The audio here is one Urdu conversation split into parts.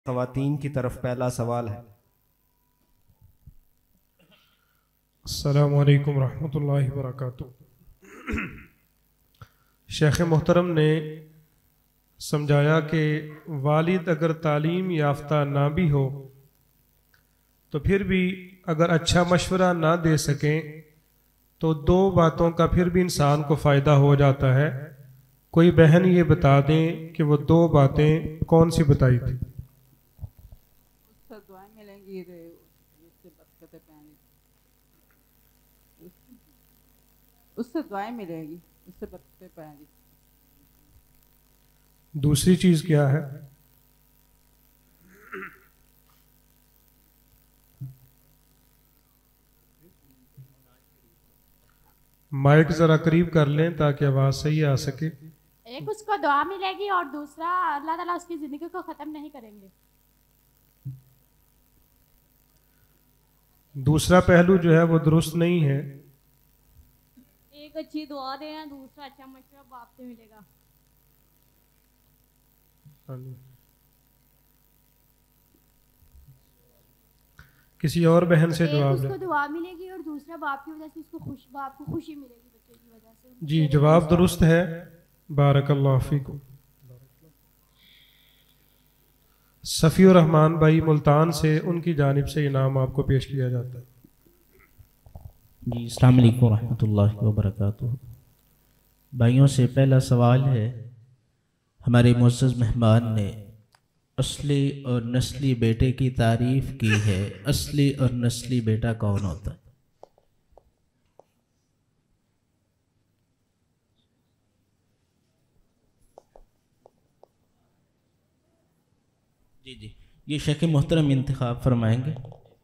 خواتین کی طرف پہلا سوال ہے۔ السلام علیکم ورحمۃ اللہ وبرکاتہ۔ شیخ محترم نے سمجھایا کہ والد اگر تعلیم یافتہ نہ بھی ہو تو پھر بھی اگر اچھا مشورہ نہ دے سکیں تو دو باتوں کا پھر بھی انسان کو فائدہ ہو جاتا ہے۔ کوئی بہن یہ بتا دیں کہ وہ دو باتیں کون سی بتائی تھی؟ اس سے دعائیں ملیں گی، اس سے برکتیں پائیں گی۔ دوسری چیز کیا ہے؟ مائک ذرا قریب کر لیں تاکہ آواز صحیح آ سکے۔ ایک اس کو دعا ملے گی اور دوسرا اللہ تعالیٰ اس کی زندگی کو ختم نہیں کریں گے۔ دوسرا پہلو جو ہے وہ درست نہیں ہے۔ ایک اچھی دعا دیں، دوسرا اچھا مشورہ باپ سے ملے گا۔ کسی اور بہن سے جواب ایک دیں۔ اس کو دعا ملے گی اور دوسرا باپ کی وجہ سے اس کو باپ کو خوشی ملے گی بچے کی وجہ سے۔ جی جواب درست ہے، بارک اللہ فیکم۔ صفی الرحمان بھائی ملتان سے، ان کی جانب سے انعام آپ کو پیش کیا جاتا ہے۔ جی السلام علیکم ورحمۃ اللہ وبرکاتہ۔ بھائیوں سے پہلا سوال ہے، ہمارے معزز مہمان نے اصلی اور نسلی بیٹے کی تعریف کی ہے۔ اصلی اور نسلی بیٹا کون ہوتا ہے؟ جی یہ شیخ محترم انتخاب فرمائیں گے۔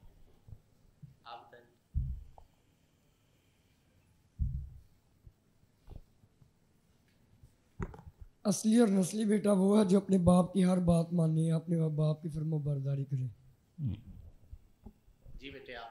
اصلی اور نسلی بیٹا وہ ہے جو اپنے باپ کی ہر بات مانے، اپنے باپ کی فرما برداری کرے۔ جی بیٹے آپ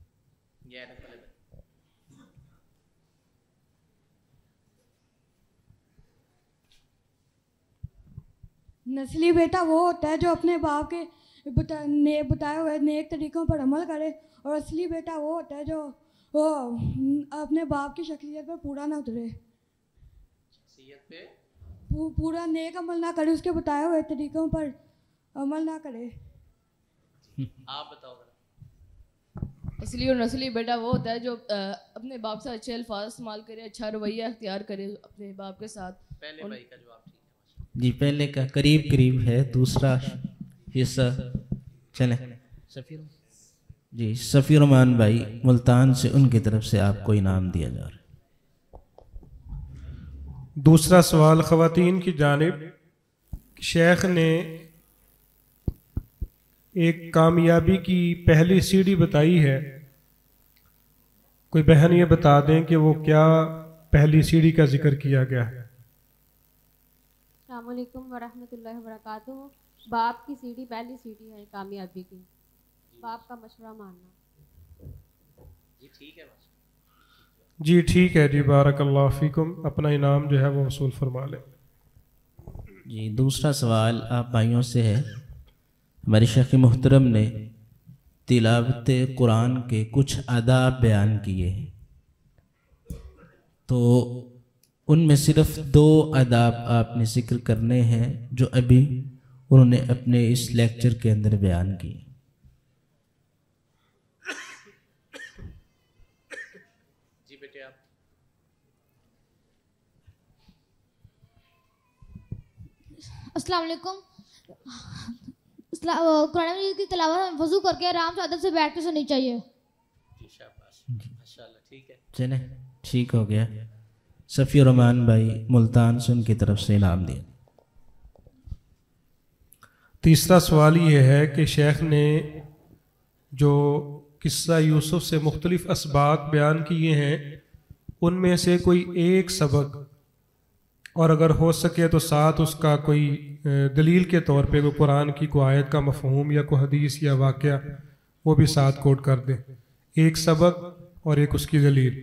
نسلی بیٹا وہ ہوتا ہے جو اپنے باپ کے بتائے ہوئے نیک طریقوں پر عمل کرے، اور اصلی بیٹا وہ ہوتا ہے جو وہ اپنے باپ کی شخصیت پر پورا نہ اترے، شخصیت پہ پورا نیک عمل نہ کرے، اس کے بتائے ہوئے طریقوں پر عمل نہ کرے۔ آپ بتاؤ ذرا۔ اصلی اور نسلی بیٹا وہ ہوتا ہے جو اپنے باپ سے اچھے الفاظ استعمال کرے، اچھا رویہ اختیار کرے اپنے باپ کے ساتھ۔ پہلے بھائی کا جواب ٹھیک ہے جی پہلے کا قریب ہے، دوسرا حصہ چلیں جی صفی الرحمان بھائی ملتان سے، ان کی طرف سے آپ کو انعام دیا جا رہا ہے۔ دوسرا سوال خواتین کی جانب، شیخ نے ایک کامیابی کی پہلی سیڑھی بتائی ہے، کوئی بہن یہ بتا دیں کہ وہ کیا پہلی سیڑھی کا ذکر کیا گیا ہے؟ السلام علیکم ورحمۃ اللہ وبرکاتہ۔ باپ کی سیڑھی پہلی سیڑھی ہے کامیابی کی، باپ کا مشورہ ماننا۔ جی ٹھیک ہے بس۔ جی ٹھیک ہے، جی بارک اللہ فیکم، اپنا انعام جو ہے وہ وصول فرما لیں۔ جی دوسرا سوال آپ بھائیوں سے ہے، ہمارے شیخ محترم نے تلاوت قرآن کے کچھ آداب بیان کیے ہیں، تو ان میں صرف دو آداب آپ نے ذکر کرنے ہیں جو ابھی انہوں نے اپنے اس لیکچر کے اندر بیان کیے۔ جی بیٹے آپ۔ السلام علیکم۔ قرآن مجید کی تلاوت وضو کر کے آرام سے ادب سے بیٹھ کے سننی چاہیے۔ جی شاباش، ماشاءاللہ ٹھیک ہے۔ چلیں ٹھیک ہو گیا۔ صفی الرحمان بھائی ملتان سے، ان کی طرف سے انعام دیا۔ تیسرا سوال یہ ہے کہ شیخ نے جو قصہ یوسف سے مختلف اسباق بیان کیے ہیں، ان میں سے کوئی ایک سبق، اور اگر ہو سکے تو ساتھ اس کا کوئی دلیل کے طور پہ کوئی قرآن کی کوئی آیت کا مفہوم یا کوئی حدیث یا واقعہ، وہ بھی ساتھ کوٹ کر دیں، ایک سبق اور ایک اس کی دلیل۔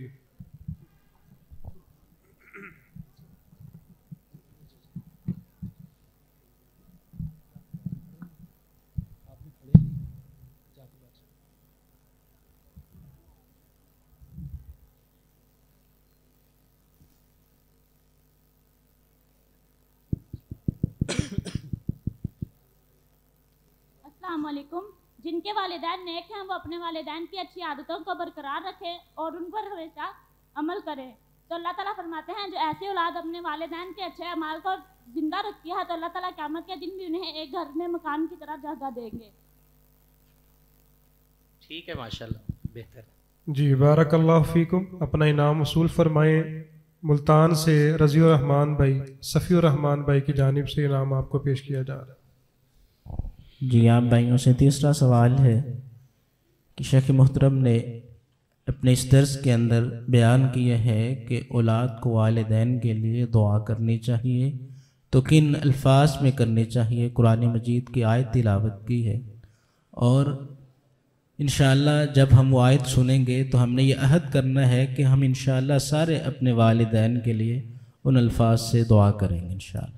السلام علیکم. جن کے والدین نیک ہیں وہ اپنے والدین کی اچھی عادتوں کو برقرار رکھیں اور ان پر ہمیشہ عمل کریں. تو اللہ تعالیٰ فرماتے ہیں جو ایسی اولاد اپنے والدین کے اچھے اعمال کو زندہ رکھتی ہے تو اللہ تعالیٰ قیامت کے دن بھی انہیں ایک گھر میں مکان کی طرح جگہ دیں گے. ٹھیک ہے ماشاءاللہ بہتر. جی بارک اللہ فیکم. اپنا انعام وصول فرمائیں. ملتان سے رضی الرحمان بھائی، صفی الرحمان بھائی کی جانب سے انعام آپ کو پیش کیا جا رہا ہے. جی آپ بھائیوں سے تیسرا سوال ہے کہ شیخ محترم نے اپنے اس درس کے اندر بیان کیا ہے کہ اولاد کو والدین کے لیے دعا کرنی چاہیے، تو کن الفاظ میں کرنی چاہیے؟ قرآن مجید کی آیت تلاوت کی ہے، اور انشاءاللہ جب ہم وہ آیت سنیں گے تو ہم نے یہ عہد کرنا ہے کہ ہم انشاءاللہ سارے اپنے والدین کے لیے ان الفاظ سے دعا کریں گے انشاءاللہ.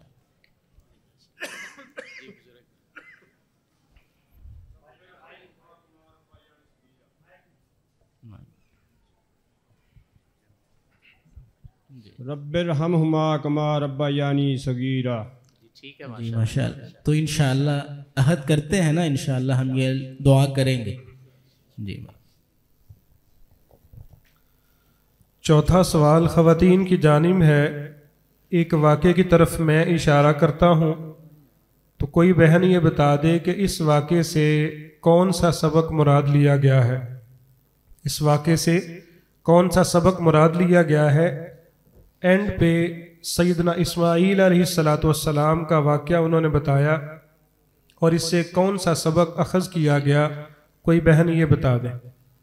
رب ارحمہما کما ربیانی صغیرا. ٹھیک ہے جی ماشاءاللہ. تو انشاءاللہ عہد کرتے ہیں نا، انشاءاللہ ہم یہ دعا کریں گے. جی. چوتھا سوال خواتین کی جانب ہے. ایک واقعے کی طرف میں اشارہ کرتا ہوں تو کوئی بہن یہ بتا دے کہ اس واقعے سے کون سا سبق مراد لیا گیا ہے. اس واقعے سے کون سا سبق مراد لیا گیا ہے؟ اینڈ پہ سیدنا اسماعیل علیہ السلام کا واقعہ انہوں نے بتایا، اور اس سے کون سا سبق اخذ کیا گیا؟ کوئی بہن یہ بتا دیں.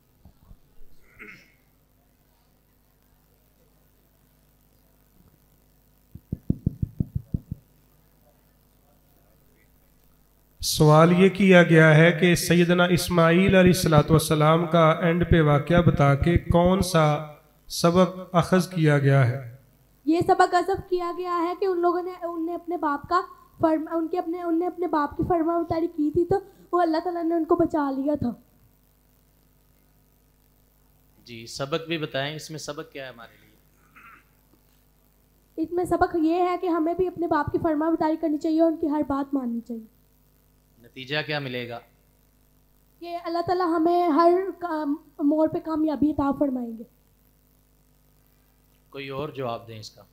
سوال یہ کیا گیا ہے کہ سیدنا اسماعیل علیہ السلام کا اینڈ پہ واقعہ بتا کے کون سا سبق اخذ کیا گیا ہے؟ یہ سبق اخذ کیا گیا ہے کہ ان لوگوں نے اپنے باپ کا انہوں نے اپنے باپ کی فرما برداری کی تھی تو وہ اللہ تعالیٰ نے ان کو بچا لیا تھا. جی سبق بھی بتائیں، اس میں سبق کیا ہے ہمارے لیے؟ اس میں سبق یہ ہے کہ ہمیں بھی اپنے باپ کی فرما برداری کرنی چاہیے اور ان کی ہر بات ماننی چاہیے. نتیجہ کیا ملے گا؟ کہ اللہ تعالیٰ ہمیں ہر موڑ پہ کامیابی عطا فرمائیں گے. کوئی اور جواب دیں اس کا.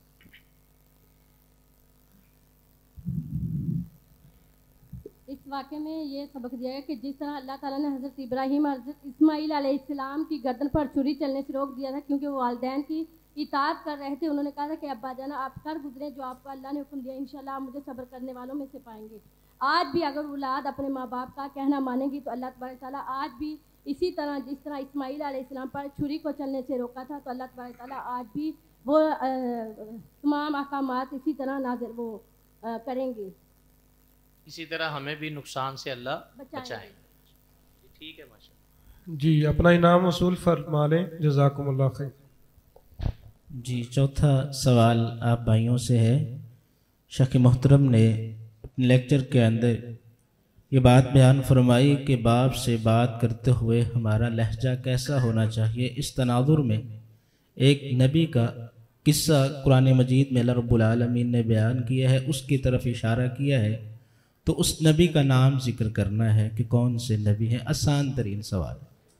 اس واقعے میں یہ سبق دیا ہے کہ جس طرح اللہ تعالیٰ نے حضرت ابراہیم اور حضرت اسماعیل علیہ السلام کی گردن پر چھری چلنے سے روک دیا تھا کیونکہ وہ والدین کی اطاعت کر رہے تھے. انہوں نے کہا تھا کہ ابا جانا آپ کر گزرے جو آپ کو اللہ نے حکم دیا، انشاءاللہ آپ مجھے صبر کرنے والوں میں سے پائیں گے. آج بھی اگر اولاد اپنے ماں باپ کا کہنا مانیں گی تو اللہ تبارک تعالیٰ آج بھی اسی طرح جس طرح اسماعیل علیہ السلام پر چھری کو چلنے سے روکا تھا تو اللہ تبارک تعالیٰ آج بھی وہ تمام احکامات اسی طرح نازل وہ کریں گے. اسی طرح ہمیں بھی نقصان سے اللہ بچائیں. ٹھیک ہے ماشاءاللہ. جی اپنا انعام وصول فرما لیں. جزاکم اللہ خیر. جی چوتھا سوال آپ بھائیوں سے ہے. شیخ محترم نے اپنے لیکچر کے اندر یہ بات بیان فرمائی کہ باپ سے بات کرتے ہوئے ہمارا لہجہ کیسا ہونا چاہیے. اس تناظر میں ایک نبی کا قصہ قرآن مجید میں اللہ رب العالمین نے بیان کیا ہے، اس کی طرف اشارہ کیا ہے، تو اس نبی کا نام ذکر کرنا ہے کہ کون سے نبی ہیں. آسان ترین سوال.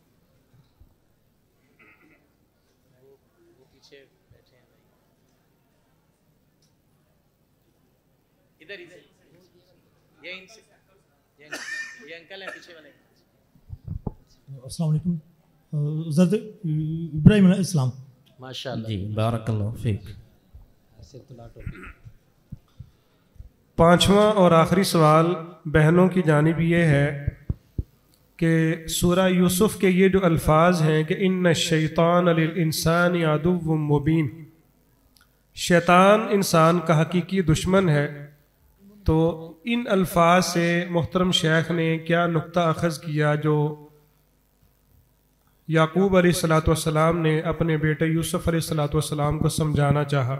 السلام علیکم. حضرت ابراہیم علیہ السلام. ماشاءاللہ. جی بارک اللہ فیک. پانچواں اور آخری سوال بہنوں کی جانب یہ ہے کہ سورہ یوسف کے یہ جو الفاظ ہیں کہ ان الشیطان للانسان عدو مبین، شیطان انسان کا حقیقی دشمن ہے، تو ان الفاظ سے محترم شیخ نے کیا نقطہ اخذ کیا جو یعقوب علیہ السلام نے اپنے بیٹے یوسف علیہ السلام کو سمجھانا چاہا؟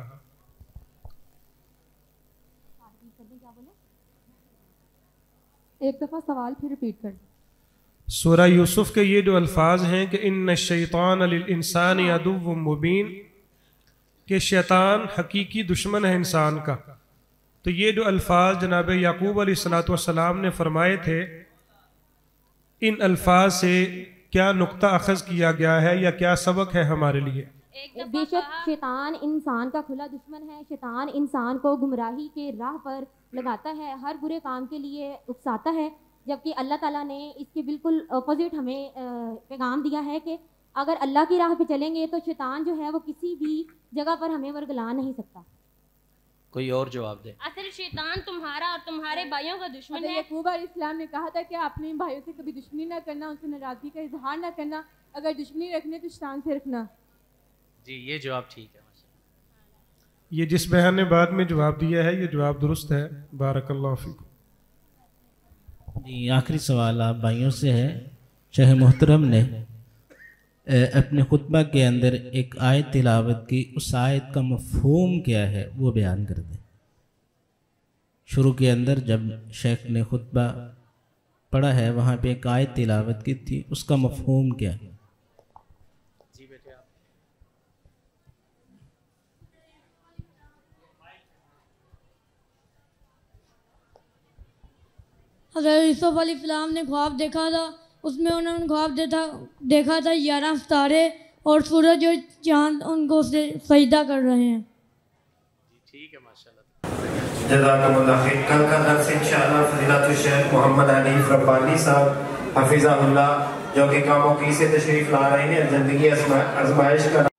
ایک دفعہ سوال پھر ریپیٹ کر. سورہ یوسف کے یہ جو الفاظ ہیں کہ ان الشیطان للانسان عدو مبین، کہ شیطان حقیقی دشمن ہے انسان کا، تو یہ جو الفاظ جناب یعقوب علیہ الصلوۃ والسلام نے فرمائے تھے، ان الفاظ سے کیا نقطہ اخذ کیا گیا ہے یا کیا سبق ہے ہمارے لیے؟ بے شک شیطان انسان کا کھلا دشمن ہے، شیطان انسان کو گمراہی کے راہ پر لگاتا ہے، ہر برے کام کے لیے اکساتا ہے، جبکہ اللہ تعالیٰ نے اس کے بالکل اپوزٹ ہمیں پیغام دیا ہے کہ اگر اللہ کی راہ پہ چلیں گے تو شیطان جو ہے وہ کسی بھی جگہ پر ہمیں ورگلا نہیں سکتا۔ کوئی اور جواب دے۔ اصل شیطان تمہارا اور تمہارے بھائیوں کا دشمن ہے۔ یعقوب علیہ السلام نے کہا تھا کہ اپنے بھائیوں سے کبھی دشمنی نہ کرنا، ان سے ناراضگی کا اظہار نہ کرنا، اگر دشمنی رکھنے تو شیطان سے رکھنا۔ جی یہ جواب ٹھیک ہے۔ یہ جس بہن نے بعد میں جواب دیا ہے یہ جواب درست ہے، بارک اللہ فیکم۔ جی آخری سوال آپ بھائیوں سے ہے، شیخ محترم نے اپنے خطبہ کے اندر ایک آیت تلاوت کی، اس آیت کا مفہوم کیا ہے وہ بیان کر دیں۔ شروع کے اندر جب شیخ نے خطبہ پڑھا ہے وہاں پہ ایک آیت تلاوت کی تھی، اس کا مفہوم کیا ہے؟ جی بیٹے آپ۔ حضرت یوسف علیہ السلام نے خواب دیکھا تھا، اس میں انہوں نے خواب دیکھا تھا 11 ستارے اور سورج اور چاند ان کو سجدہ کر رہے ہیں۔ ٹھیک ہے ماشاءاللہ، جزاکم اللہ خیر۔ کل کا درس انشاءاللہ فضیلت الشیخ محمد حنیف ربانی صاحب حفظہ اللہ جو کہ کاموں کی سے تشریف لا رہے ہیں، زندگی آزمائش کا